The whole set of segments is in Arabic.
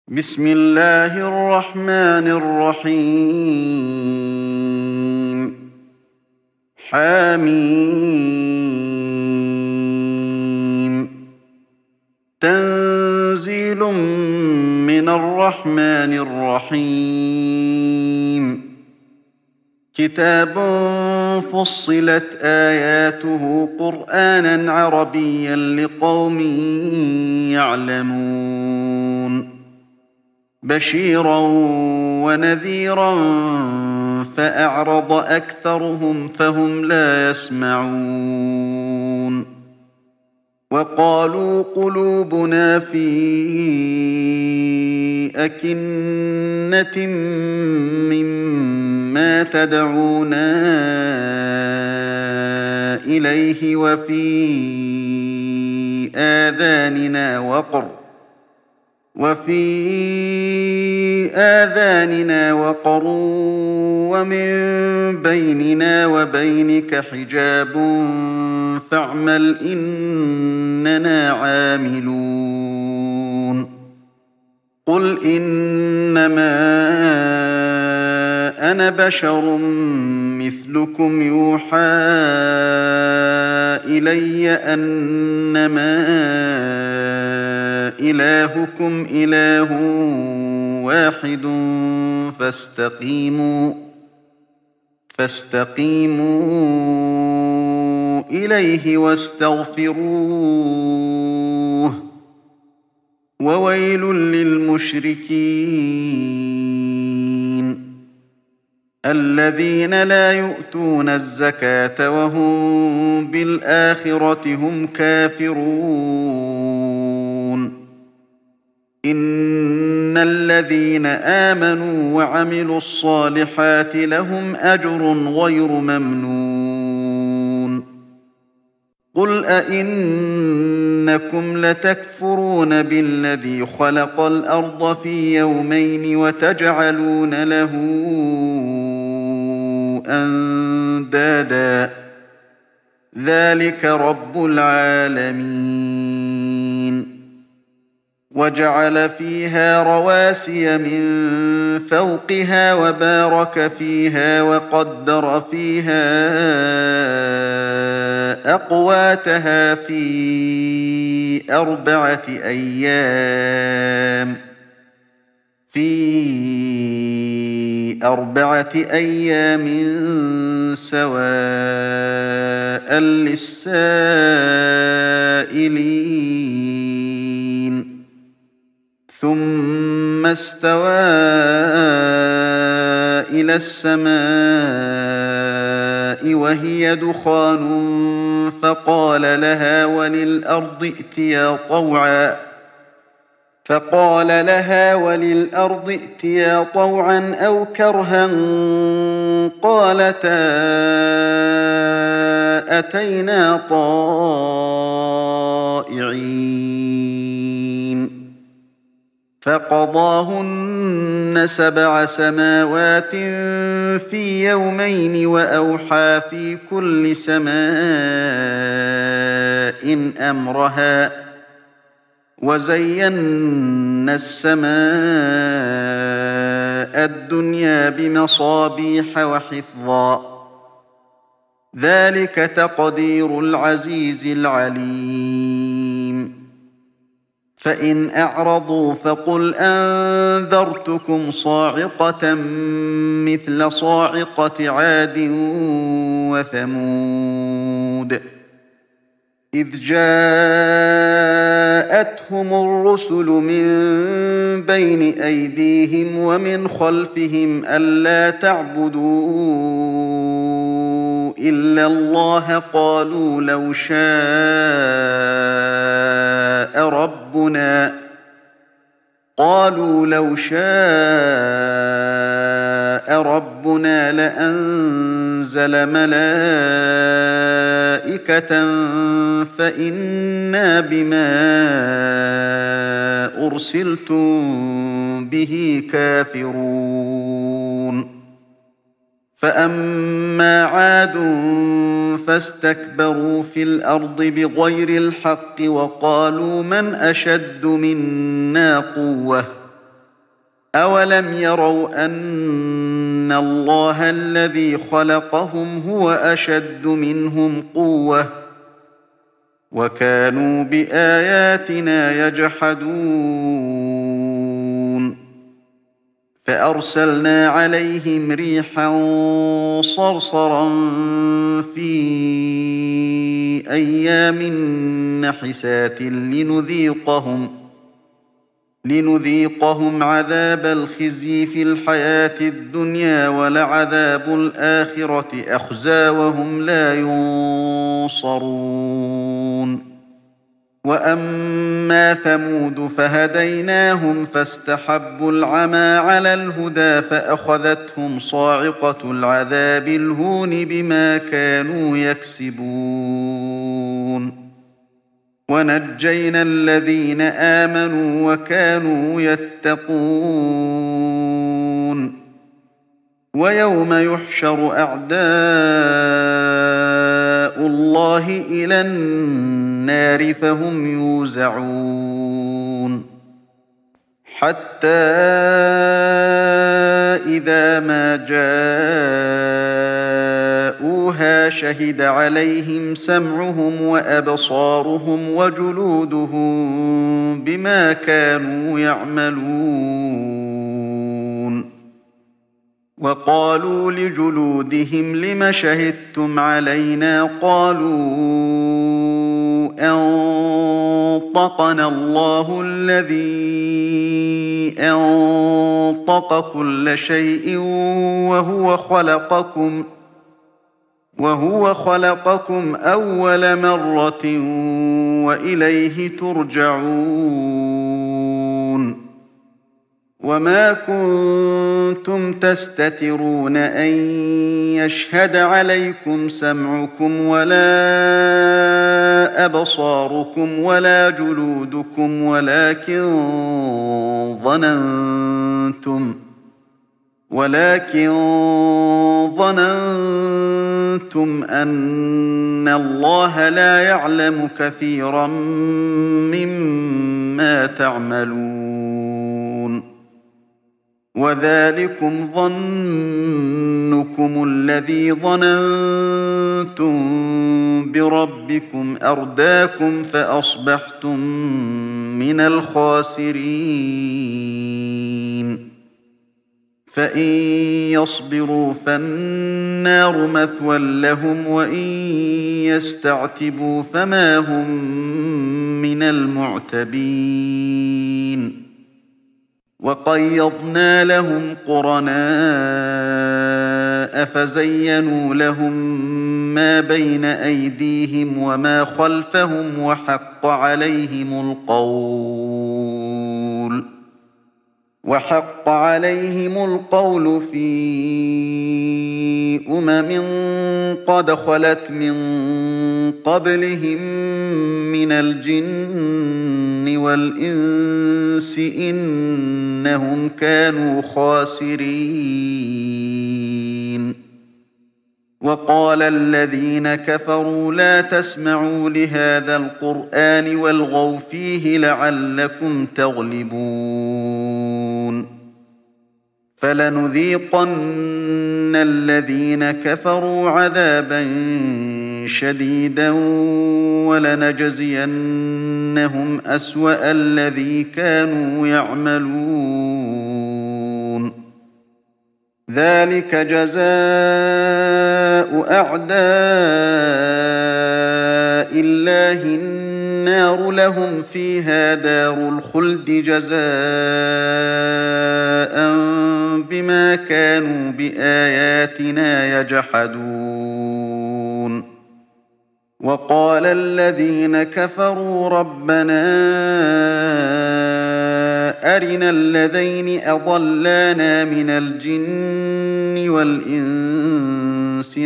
بسم الله الرحمن الرحيم. حميم. تنزيل من الرحمن الرحيم. كتاب فصلت آياته قرآنا عربيا لقوم يعلمون بشيرا ونذيرا فأعرض أكثرهم فهم لا يسمعون. وقالوا قلوبنا في أكنة مما تدعونا إليه وفي آذاننا وقر ومن بيننا وبينك حجاب فاعمل إننا عاملون. قل إنما أنا بشر مثلكم يوحى إلي أنما إلهكم إله واحد فاستقيموا إليه واستغفروه وويل للمشركين الذين لا يؤتون الزكاة وهم بالآخرة هم كافرون. إن الذين آمنوا وعملوا الصالحات لهم أجر غير ممنون. قل أئنكم لتكفرون بالذي خلق الأرض في يومين وتجعلون له أندادا ذلك رب العالمين. وجعل فيها رواسي من فوقها وبارك فيها وقدر فيها أقواتها في أربعة أيام سواء للسائلين. ثم استوى إلى السماء وهي دخان فقال لها وللأرض ائتيا طوعا أو كرها قالتا أتينا طائعين. فقضاهن 7 سماوات في يومين وأوحى في كل سماء أمرها وزينا السماء الدنيا بمصابيح وحفظا ذلك تقدير العزيز العليم. فإن أعرضوا فقل أنذرتكم صاعقة مثل صاعقة عاد وثمود إذ جاءتهم الرسل من بين أيديهم ومن خلفهم ألا تعبدوا إلا الله قالوا لو شاء ربنا لأنزل ملائكة فإنا بما أرسلتم به كافرون. فأما عاد فاستكبروا في الأرض بغير الحق وقالوا من أشد منا قوة أولم يروا أن الله الذي خلقهم هو أشد منهم قوة وكانوا بآياتنا يجحدون فأرسلنا عليهم ريحا صرصرا في أيام نحسات لنذيقهم عذاب الخزي في الحياة الدنيا ولعذاب الآخرة أخزى وهم لا ينصرون وأما ثمود فهديناهم فاستحبوا العمى على الهدى فأخذتهم صاعقة العذاب الهون بما كانوا يكسبون ونجينا الذين آمنوا وكانوا يتقون ويوم يحشر أعداء الله إلى النار فهم يوزعون حتى إذا ما جاءوها شهد عليهم سمعهم وأبصارهم وجلودهم بما كانوا يعملون وقالوا لجلودهم لم شهدتم علينا قالوا أنطقنا الله الذي أنطق كل شيء وهو خلقكم أول مرة وإليه ترجعون وما كنتم تستترون أن يشهد عليكم سمعكم ولا أبصاركم ولا جلودكم ولكن ظننتم أن الله لا يعلم كثيرا مما تعملون وذلكم ظنكم الذي ظننتم بربكم أرداكم فأصبحتم من الخاسرين فإن يصبروا فالنار مثوى لهم وإن يستعتبوا فما هم من المعتبين وقيضنا لهم قرناء فزينوا لهم ما بين أيديهم وما خلفهم وحق عليهم القول في قد خلت من قبلهم من الجن والإنس إنهم كانوا خاسرين وقال الذين كفروا لا تسمعوا لهذا القرآن والغوا فيه لعلكم تغلبون فلنذيقن الذين كفروا عذابا شديدا ولنجزينهم أسوأ الذي كانوا يعملون ذلك جزاء أعداء الله النار لهم فيها دار الخلد جزاء بما كانوا بآياتنا يجحدون وقال الذين كفروا ربنا أرنا الذين أضلانا من الجن والإنس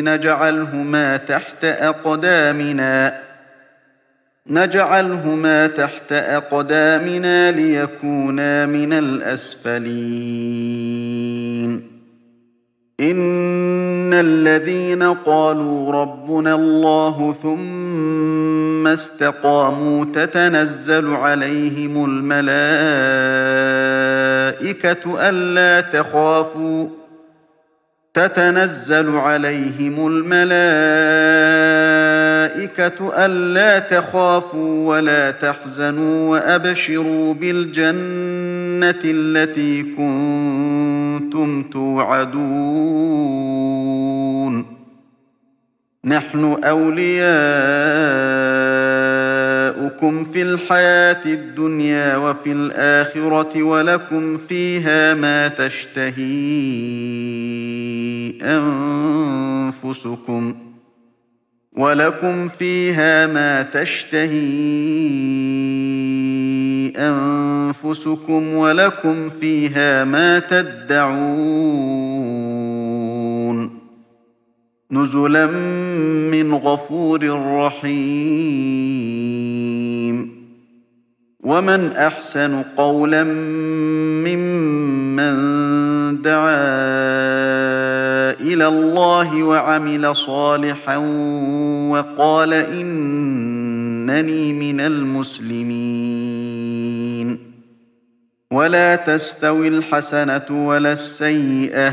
نجعلهما تحت أقدامنا ليكونا من الأسفلين إن الذين قالوا ربنا الله ثم ثم استقاموا تتنزل عليهم الملائكة ألا تخافوا ولا تحزنوا وأبشروا بالجنة التي كنتم توعدون نحن أولياؤكم في الحياة الدنيا وفي الآخرة ولكم فيها ما تشتهي أنفسكم ولكم فيها ما تدعون نزلا من غفور رحيم ومن أحسن قولا ممن دعا إلى الله وعمل صالحا وقال إنني من المسلمين ولا تستوي الحسنة ولا السيئة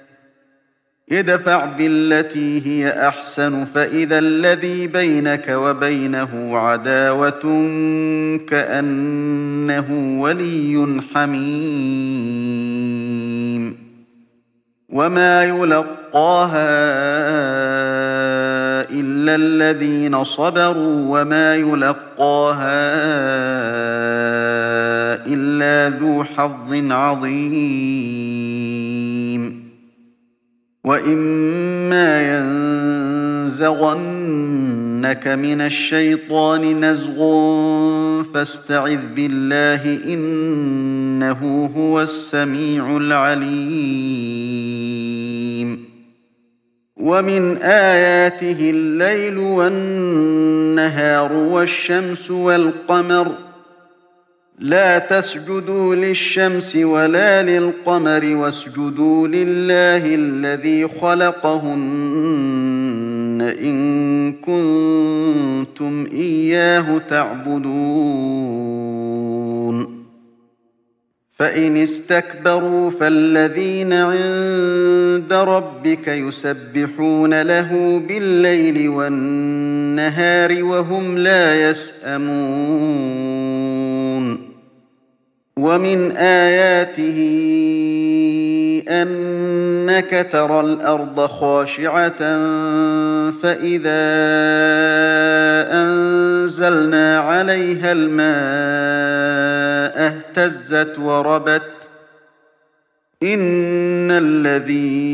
ادفع بالتي هي أحسن فإذا الذي بينك وبينه عداوة كأنه ولي حميم وما يلقاها إلا الذين صبروا وما يلقاها إلا ذو حظ عظيم وإما ينزغنك من الشيطان نزغ فاستعذ بالله إنه هو السميع العليم ومن آياته الليل والنهار والشمس والقمر لا تسجدوا للشمس ولا للقمر واسجدوا لله الذي خلقهن إن كنتم إياه تعبدون فإن استكبروا فالذين عند ربك يسبحون له بالليل والنهار وهم لا يسأمون ومن آياته أنك ترى الأرض خاشعة فإذا أنزلنا عليها الماء اهتزت وربت إن الذي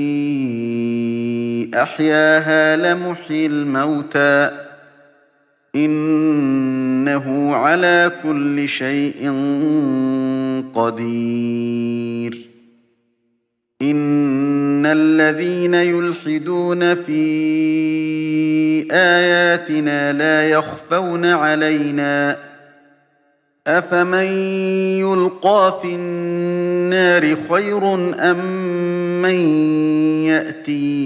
أحياها لمحيي الموتى إنه على كل شيء قدير إن الذين يلحدون في آياتنا لا يخفون علينا أفمن يلقى في النار خير أم من يأتي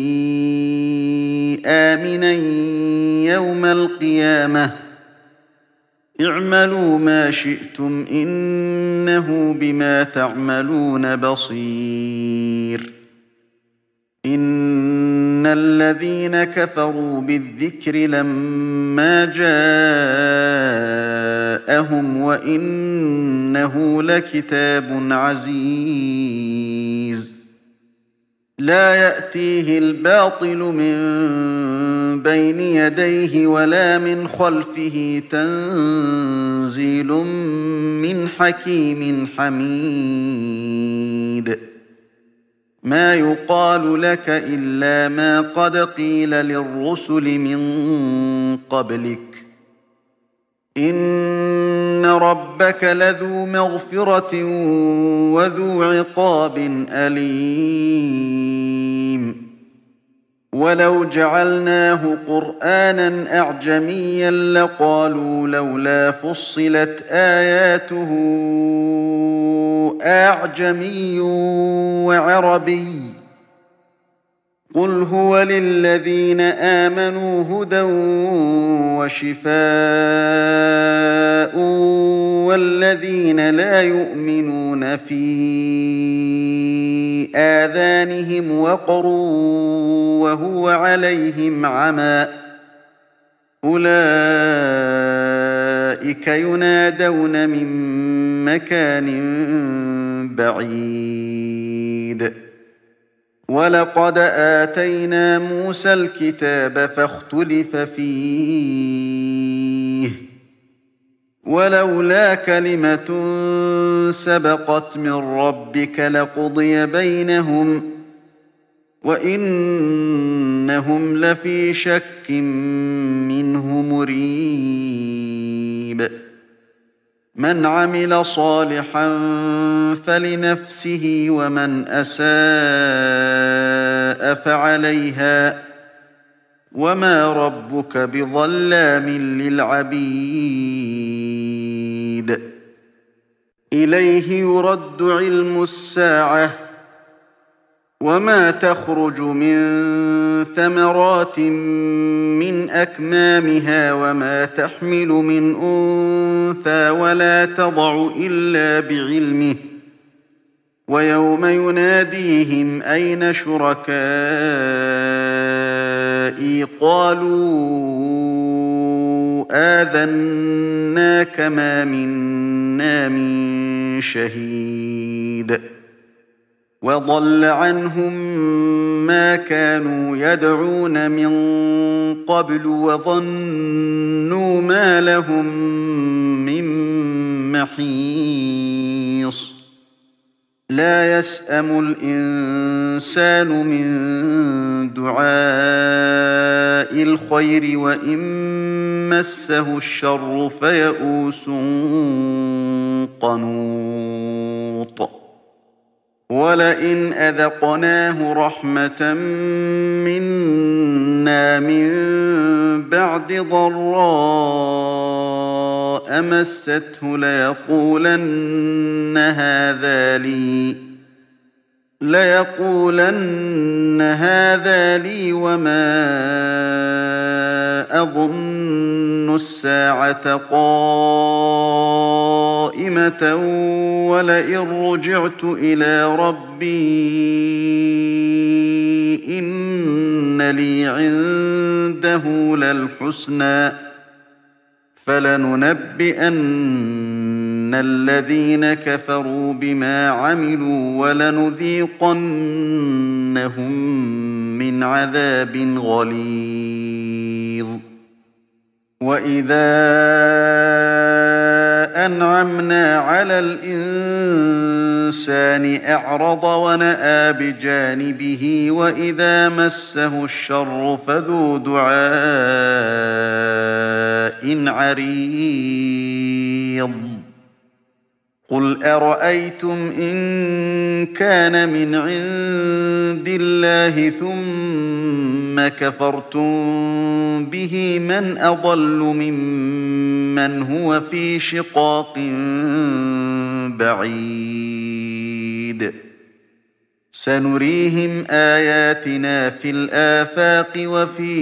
آمنا يوم القيامة اعملوا ما شئتم إنه بما تعملون بصير إن الذين كفروا بالذكر لما جاءهم وإنه لكتاب عزيز لا يأتيه الباطل من بين يديه ولا من خلفه تنزيل من حكيم حميد ما يقال لك إلا ما قد قيل للرسل من قبلك إن ربك لذو مغفرة وذو عقاب أليم ولو جعلناه قرآنا أعجميا لقالوا لولا فصلت آياته أعجمي وعربي قل هو للذين آمنوا هدى وشفاء والذين لا يؤمنون في آذانهم وقر وهو عليهم عمى أولئك ينادون من مكان بعيد ولقد آتينا موسى الكتاب فاختلف فيه ولولا كلمة سبقت من ربك لقضي بينهم وإنهم لفي شك منه مريب من عمل صالحا فلنفسه ومن أساء فعليها وما ربك بظلام للعبيد إليه يرد علم الساعة وما تخرج من ثمرات من أكمامها وما تحمل من أنثى ولا تضع إلا بعلمه ويوم يناديهم أين شركائي قالوا آذناك ما منا من شهيد وضل عنهم ما كانوا يدعون من قبل وظنوا ما لهم من محيص لا يسأم الإنسان من دعاء الخير وإن مسه الشر فيئوس قنوط ولئن أذقناه رحمة منا من بعد ضراء مسته ليقولن هذا لي وما أظن الساعة قائمة ولئن رجعت إلى ربي إن لي عنده للحسنى فلننبئن الذين كفروا بما عملوا ولنذيقنهم من عذاب غليظ وإذا أنعمنا على الإنسان أعرض ونأى بجانبه وإذا مسه الشر فذو دعاء عريض قل أرأيتم إن كان من عند الله ثم كفرتم به من أضل ممن هو في شقاق بعيد سنريهم آياتنا في الآفاق وفي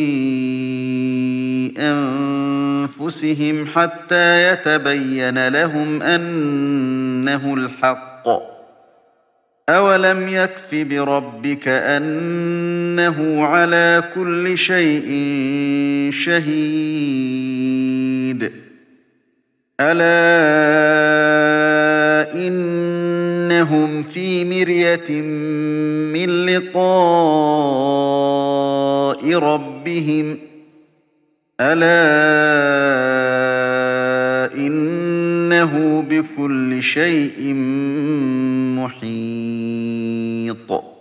أنفسهم حتى يتبين لهم أنه الحق أولم يكف بربك أنه على كل شيء شهيد ألا إنهم في مرية من لقاء ربهم ألا إنه بكل شيء محيط